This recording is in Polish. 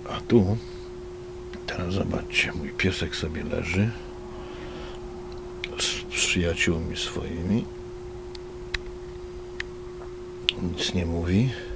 A tu, teraz zobaczcie, mój piesek sobie leży z przyjaciółmi swoimi. Nic nie mówi.